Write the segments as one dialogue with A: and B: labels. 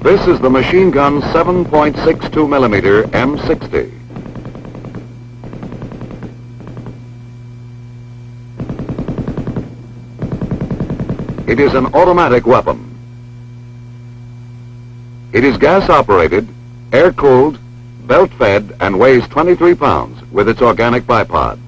A: This is the machine gun 7.62 millimeter M60. It is an automatic weapon. It is gas-operated, air-cooled, belt-fed, and weighs 23 pounds with its organic bipod.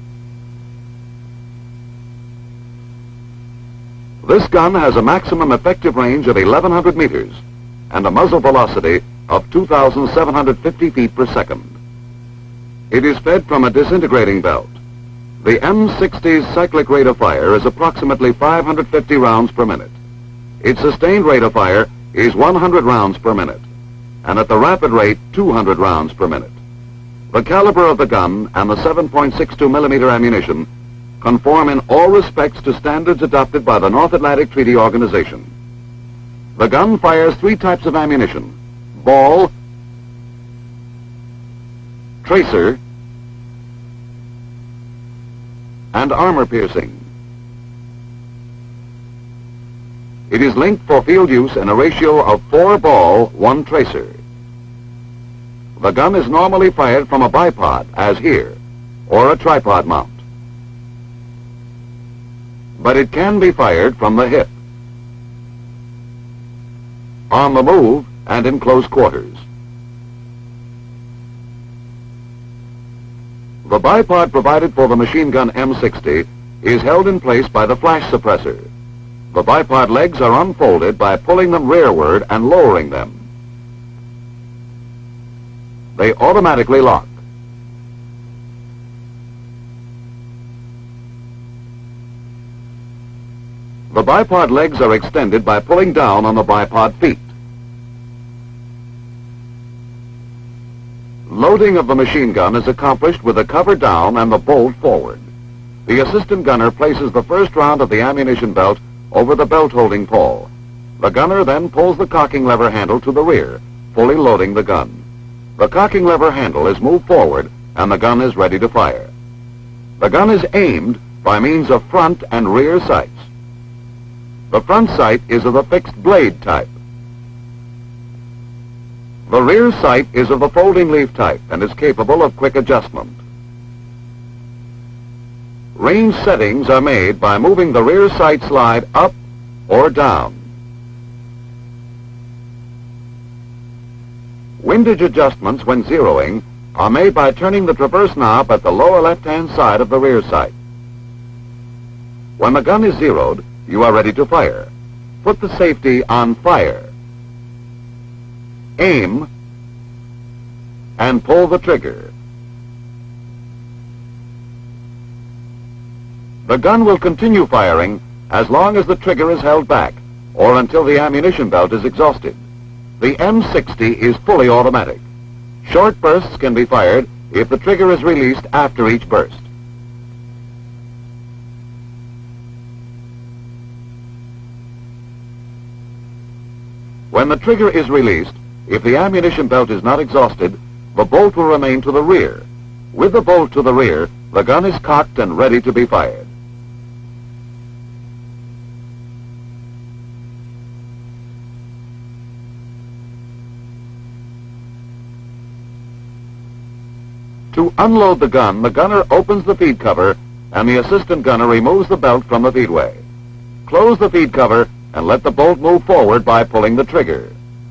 A: This gun has a maximum effective range of 1,100 meters and a muzzle velocity of 2,750 feet per second. It is fed from a disintegrating belt. The M60's cyclic rate of fire is approximately 550 rounds per minute. Its sustained rate of fire is 100 rounds per minute, and at the rapid rate, 200 rounds per minute. The caliber of the gun and the 7.62 millimeter ammunition conform in all respects to standards adopted by the North Atlantic Treaty Organization. The gun fires 3 types of ammunition: ball, tracer, and armor-piercing. It is linked for field use in a ratio of 4 ball, 1 tracer. The gun is normally fired from a bipod, as here, or a tripod mount. But it can be fired from the hip, on the move, and in close quarters. The bipod provided for the machine gun M60 is held in place by the flash suppressor. The bipod legs are unfolded by pulling them rearward and lowering them. They automatically lock. The bipod legs are extended by pulling down on the bipod feet. Loading of the machine gun is accomplished with the cover down and the bolt forward. The assistant gunner places the first round of the ammunition belt over the belt holding pole. The gunner then pulls the cocking lever handle to the rear, fully loading the gun. The cocking lever handle is moved forward and the gun is ready to fire. The gun is aimed by means of front and rear sights. The front sight is of the fixed blade type. The rear sight is of the folding leaf type and is capable of quick adjustment. Range settings are made by moving the rear sight slide up or down. Windage adjustments when zeroing are made by turning the traverse knob at the lower left-hand side of the rear sight. When the gun is zeroed, you are ready to fire. Put the safety on fire. Aim and pull the trigger. The gun will continue firing as long as the trigger is held back or until the ammunition belt is exhausted. The M60 is fully automatic. Short bursts can be fired if the trigger is released after each burst. When the trigger is released, if the ammunition belt is not exhausted, the bolt will remain to the rear. With the bolt to the rear, the gun is cocked and ready to be fired. To unload the gunner opens the feed cover and the assistant gunner removes the belt from the feedway. Close the feed cover and let the bolt move forward by pulling the trigger.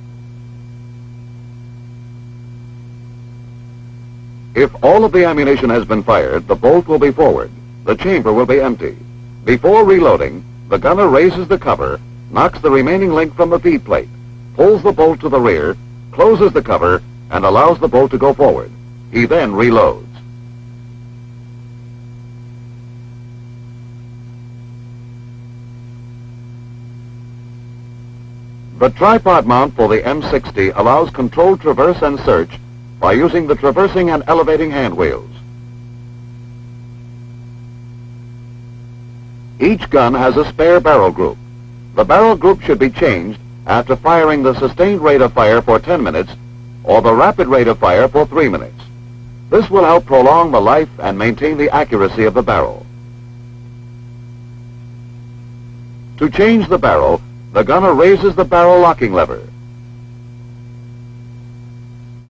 A: If all of the ammunition has been fired, the bolt will be forward. The chamber will be empty. Before reloading, the gunner raises the cover, knocks the remaining link from the feed plate, pulls the bolt to the rear, closes the cover, and allows the bolt to go forward. He then reloads. The tripod mount for the M60 allows controlled traverse and search by using the traversing and elevating hand wheels. Each gun has a spare barrel group. The barrel group should be changed after firing the sustained rate of fire for 10 minutes or the rapid rate of fire for 3 minutes. This will help prolong the life and maintain the accuracy of the barrel. To change the barrel, the gunner raises the barrel locking lever.